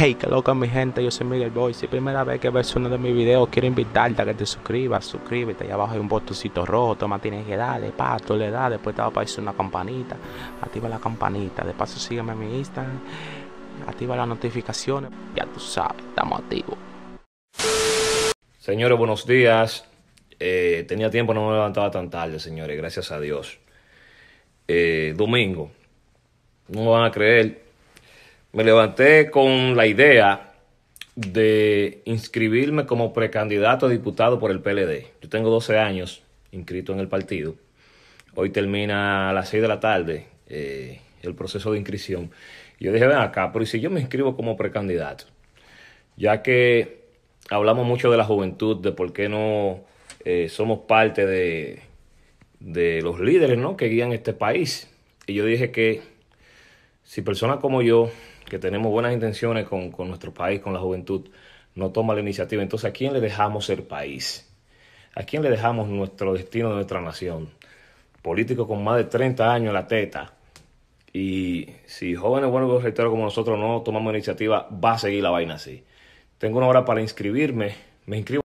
Hey, que loca mi gente, yo soy Miguel Boy. Si es primera vez que ves uno de mis videos, quiero invitarte a que te suscribas, suscríbete. Allá abajo hay un botoncito rojo, toma, tienes que darle, tú le das, después te va a aparecer una campanita. Activa la campanita, de paso sígueme en mi Instagram, activa las notificaciones. Ya tú sabes, estamos activos. Señores, buenos días. Tenía tiempo, no me levantaba tan tarde, señores, gracias a Dios. Domingo, no me van a creer. Me levanté con la idea de inscribirme como precandidato a diputado por el PLD. Yo tengo 12 años inscrito en el partido. Hoy termina a las 6 de la tarde el proceso de inscripción. Y yo dije, ven acá, pero ¿y si yo me inscribo como precandidato? Ya que hablamos mucho de la juventud, de por qué no somos parte de los líderes, ¿no?, que guían este país. Y yo dije que si personas como yo, que tenemos buenas intenciones con nuestro país, con la juventud, no toma la iniciativa, entonces ¿a quién le dejamos el país? ¿A quién le dejamos nuestro destino de nuestra nación? Políticos con más de 30 años en la teta. Y si jóvenes buenos reitero como nosotros no tomamos iniciativa, va a seguir la vaina así. Tengo una hora para inscribirme. Me inscribo